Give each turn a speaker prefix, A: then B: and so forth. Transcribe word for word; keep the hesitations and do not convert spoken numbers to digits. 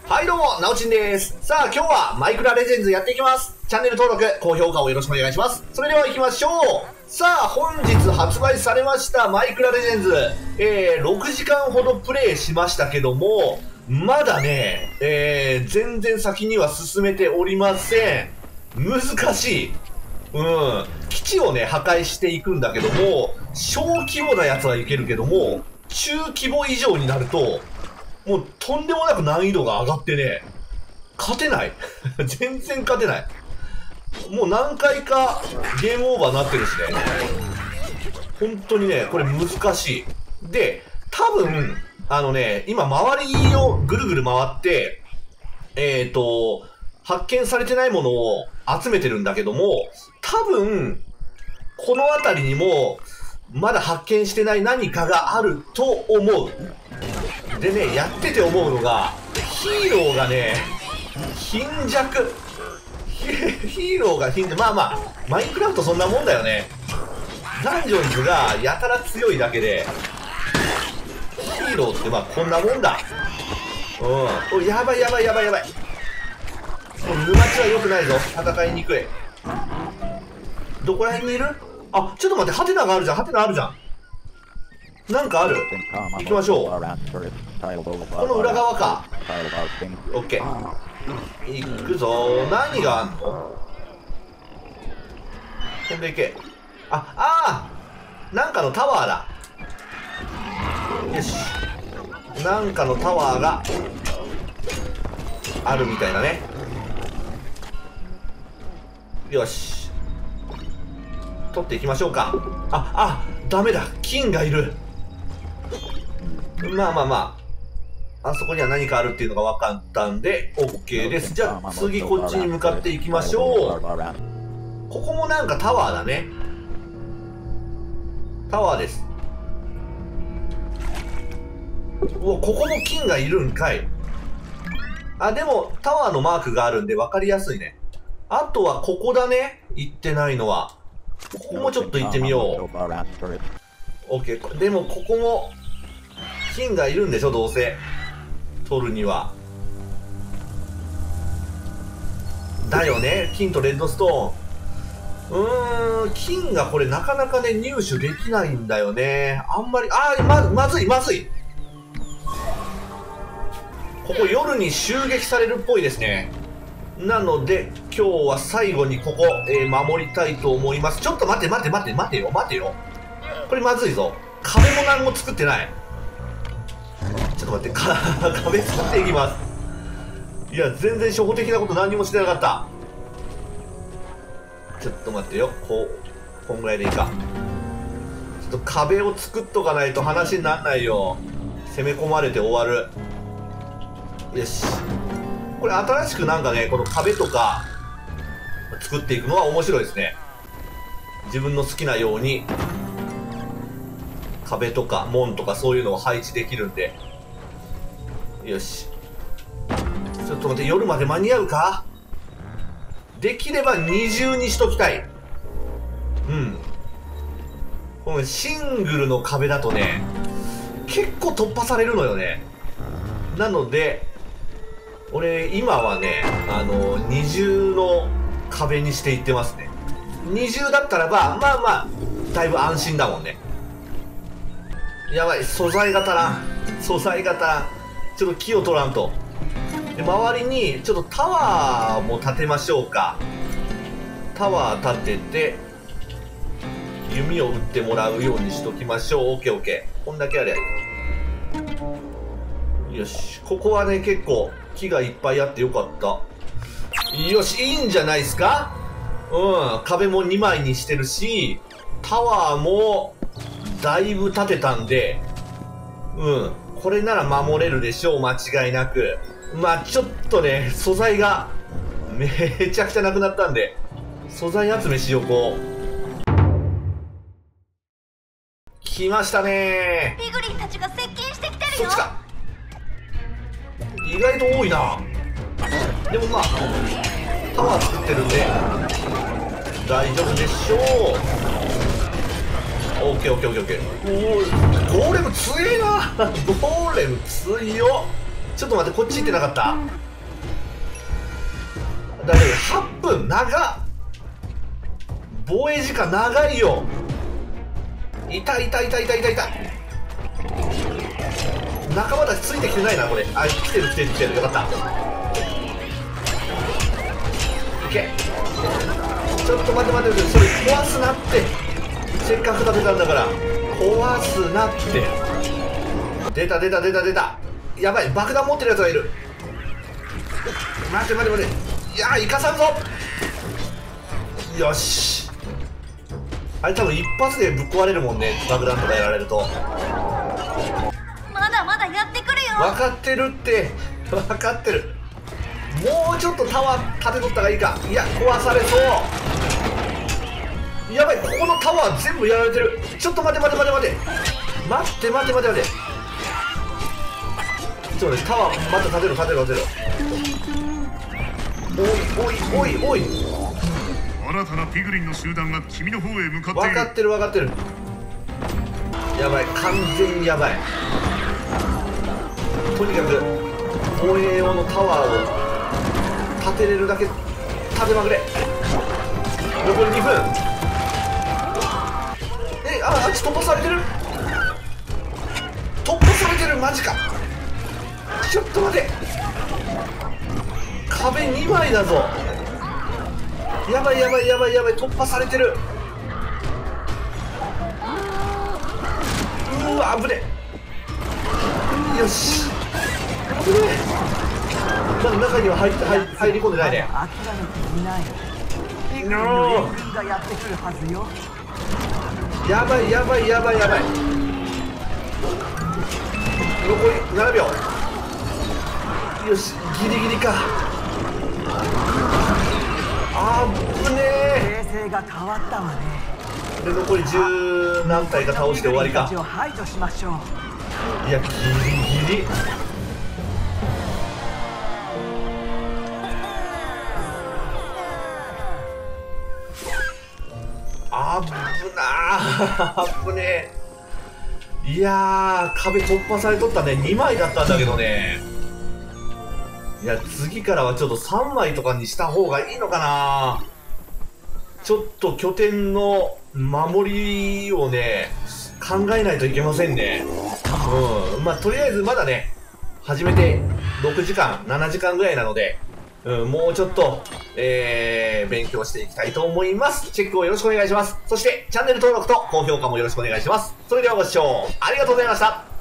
A: はいどうも、なおちんです。さあ今日はマイクラレジェンズやっていきます。チャンネル登録、高評価をよろしくお願いします。それでは行きましょう。さあ本日発売されましたマイクラレジェンズ、えー、ろくじかんほどプレイしましたけども、まだね、えー、全然先には進めておりません。難しい。うん。基地をね、破壊していくんだけども、小規模なやつはいけるけども、中規模以上になると、もうとんでもなく難易度が上がってね、勝てない。全然勝てない。もう何回かゲームオーバーになってるしね。本当にね、これ難しい。で、多分、あのね、今周りをぐるぐる回って、えっと、発見されてないものを集めてるんだけども、多分、この辺りにも、まだ発見してない何かがあると思う。でね、やってて思うのが、ヒーローがね、貧弱。ヒーローが貧弱。まあまあ、マインクラフトそんなもんだよね。ダンジョンズがやたら強いだけで、ヒーローってまあこんなもんだ。うん。お、やばいやばいやばいやばい。もう沼地は良くないぞ。戦いにくい。どこら辺にいる？あ、ちょっと待って、ハテナがあるじゃん、ハテナあるじゃん。なんかある？行きましょう。この裏側か。オッケー。行くぞ。何があんの？飛んでいけ。あ、ああ！なんかのタワーだ。よし。なんかのタワーがあるみたいだね。よし。取っていきましょうか。あ、あ、ダメだ。金がいる。まあまあまあ。あそこには何かあるっていうのが分かったんで、OK です。じゃあ、次こっちに向かっていきましょう。ここもなんかタワーだね。タワーです。うわ、ここも金がいるんかい。あ、でも、タワーのマークがあるんで分かりやすいね。あとはここだね。行ってないのは。ここもちょっと行ってみよう。OK。でも、ここも、金がいるんでしょ、どうせ。取るには。だよね。金とレッドストーン。うーん、金がこれなかなかね、入手できないんだよね。あんまり、あー、ま、まずい、まずい。ここ夜に襲撃されるっぽいですね。なので、今日は最後にここ、えー、守りたいと思います。ちょっと待って待って待って待てよ、待てよ。これまずいぞ。壁も何も作ってない。ちょっと待って、か壁作っていきます。いや、全然初歩的なこと何にもしてなかった。ちょっと待ってよ。こう、こんぐらいでいいか。ちょっと壁を作っとかないと話にならないよ。攻め込まれて終わる。よし。これ新しくなんかね、この壁とか作っていくのは面白いですね。自分の好きなように壁とか門とかそういうのを配置できるんで。よし。ちょっと待って、夜まで間に合うか？できれば二重にしときたい。うん。このシングルの壁だとね、結構突破されるのよね。なので、俺、今はね、あの、二重の壁にしていってますね。二重だったらば、まあまあ、だいぶ安心だもんね。やばい、素材が足らん。素材が足らん。ちょっと木を取らんと。で、周りに、ちょっとタワーも建てましょうか。タワー建てて、弓を打ってもらうようにしときましょう。オッケーオッケー。こんだけありゃいい。よし。ここはね、結構、木がいっぱいあってよかった。よし、いいんじゃないですか？うん。壁もにまいにしてるし、タワーも、だいぶ建てたんで、うん。これなら守れるでしょう、間違いなく。まあちょっとね、素材が、めちゃくちゃなくなったんで、素材集めしよう、こう。来ましたねー。
B: ピグリンたちが接近してきてるよ。
A: そっちか。意外と多いな。でもまあ、タワー作ってるんで、大丈夫でしょう。オッケーオッケーオッケーオッケー。おー、ゴーレム強えな。ゴーレム強っ。 ちょっと待って、こっち行ってなかった。だけどはっぷん長っ。防衛時間長いよ。いたいたいたいたいたいた。仲間たちついてきてないなこれ。あ、来てる来てる来てる。よかった。いけ。ちょっと待って待って待って、それ壊すなって。せっかく建てたんだから壊すなって。出た出た出た出た。やばい、爆弾持ってるやつがいる。待って待って待って。いやー、生かさんぞ。よし。あれ多分一発でぶっ壊れるもんね、爆弾とかやられると。
B: まだまだやってくるよ。
A: 分かってるって、分かってる。もうちょっとタワー建てとった方がいいか。いや、壊されそう。やばい、ここのタワー全部やられてる。ちょっと待て待て待て待て待って待て待て待て。ちょっとね、タワーまた建てる建てる建てる。おいおいおいおい。
C: 新たなピグリンの集団が君の方へ向かっている。
A: 分かってる分かってる。やばい、完全にやばい。とにかく防衛用のタワーを建てれるだけ建てまくれ。残りにふん。え、あ、あっち突破されてる。突破されてる。マジか。ちょっと待て。壁にまいだぞ。やばいやばいやばいやばい。突破されてる。うわ、危ねえ。よし。危ねえ。まだ中には入って入入り込んでないね。
D: 諦めていない。ピグリンの援軍がやってくるはずよ。
A: やばいやばいやばいやばい。残りななびょう。よし、ギリギリか。あぶねえ。
D: 形勢が変わったわね。
A: で残り十何体か倒して終わりか。
D: ピグリンたちを排除しましょう。
A: いや、ギリギリ。あぶなあぶねえ。いやー、壁突破されとったね。にまいだったんだけどね。いや、次からはちょっとさんまいとかにした方がいいのかな。ちょっと拠点の守りをね、考えないといけませんね。うん。まあ、とりあえずまだね、始めてろくじかん、ななじかんぐらいなので、うん、もうちょっと、えー、勉強していきたいと思います。チェックをよろしくお願いします。そして、チャンネル登録と高評価もよろしくお願いします。それではご視聴ありがとうございました。